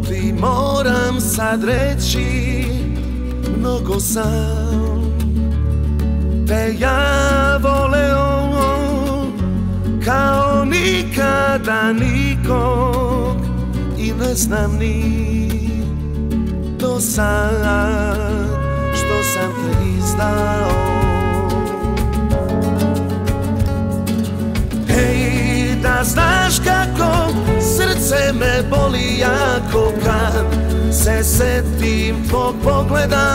ti moram sad reći, mnogo sam te ja voleo kao nikada nikog i ne znam ni do sad što sam te izdao. Hej, da znaš kako srce me boli jako kad se setim tvog pogleda,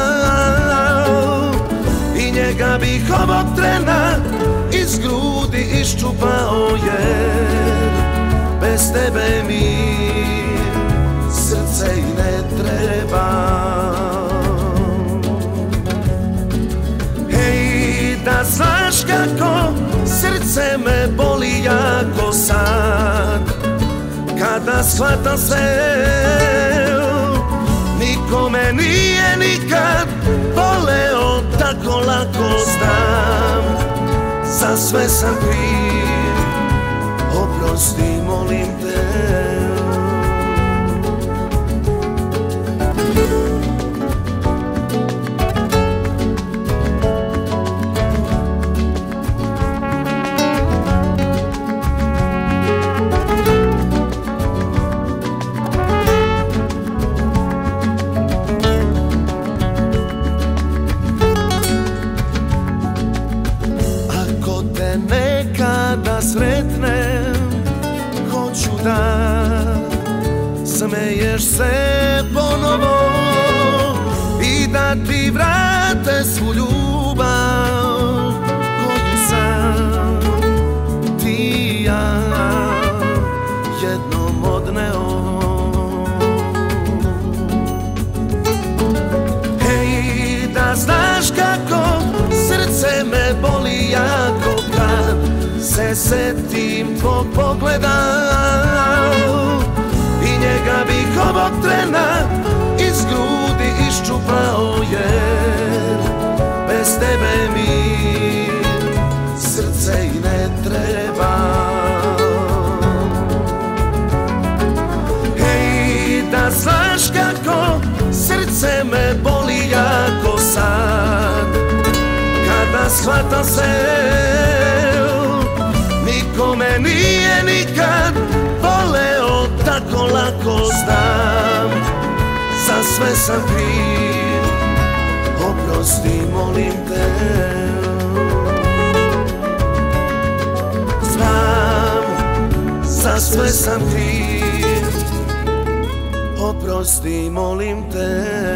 i njega bih ovog trena iz grudi iščupao, jer bez tebe mi srce i ne treba. Hej, da znaš kako srce me boli jako sad kada shvatam sve, niko me nije nikad voleo tako lako, znam, za sve sam kriv, oprosti molim te. Nekada sretnem, hoću da smeješ se ponovo i da ti vrate svu ljubav koju sam ti i ja jednom odneo. Hej, da znaš kako srce me boli jako kad se setim tvog pogleda, i njega bih ovog trena iz grudi iščupao, jer bez tebe mi srce i ne treba. Hej, da znaš kako srce me boli jako sad kada shvatam se, niko me nije nikad voleo tako lako, znam, za sve sam kriv, oprosti molim te. Znam, za sve sam kriv, oprosti molim te.